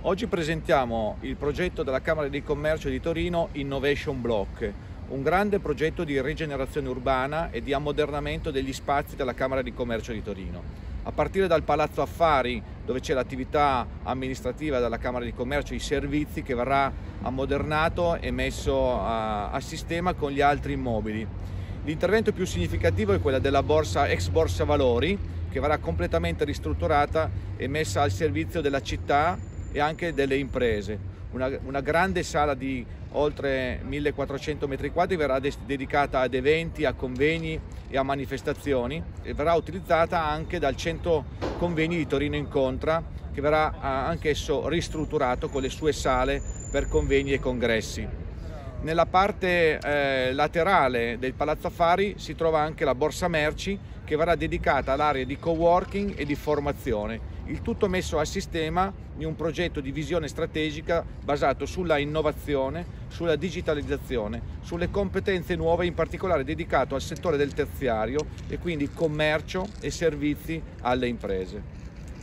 Oggi presentiamo il progetto della Camera di Commercio di Torino Innovation Block, un grande progetto di rigenerazione urbana e di ammodernamento degli spazi della Camera di Commercio di Torino. A partire dal Palazzo Affari, dove c'è l'attività amministrativa della Camera di Commercio, i servizi, che verrà ammodernato e messo a sistema con gli altri immobili. L'intervento più significativo è quello della ex Borsa Valori, che verrà completamente ristrutturata e messa al servizio della città e anche delle imprese. Una grande sala di oltre 1400 metri quadri verrà dedicata ad eventi, a convegni e a manifestazioni e verrà utilizzata anche dal centro convegni di Torino Incontra, che verrà anch'esso ristrutturato con le sue sale per convegni e congressi. Nella parte laterale del Palazzo Affari si trova anche la Borsa Merci, che verrà dedicata all'area di coworking e di formazione, il tutto messo a sistema di un progetto di visione strategica basato sulla innovazione, sulla digitalizzazione, sulle competenze nuove, in particolare dedicato al settore del terziario e quindi commercio e servizi alle imprese.